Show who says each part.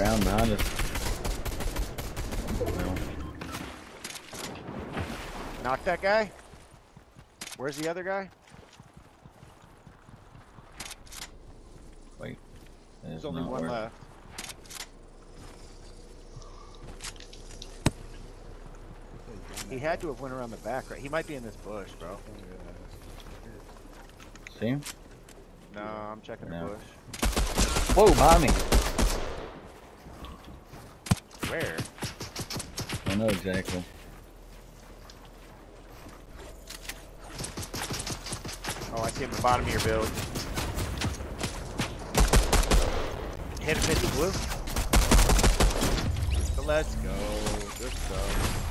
Speaker 1: ground behind us. No.
Speaker 2: Knock that guy. Where's the other guy?
Speaker 1: Wait.
Speaker 2: There's only one left. He had to have went around the back, right? He might be in this bush, bro.
Speaker 1: See him?
Speaker 2: No, I'm checking the bush.
Speaker 1: Whoa, behind me.
Speaker 2: Where?
Speaker 1: I know exactly.
Speaker 2: Oh, I see him at the bottom of your build. Hit him, hit the blue. So let's go. Good stuff.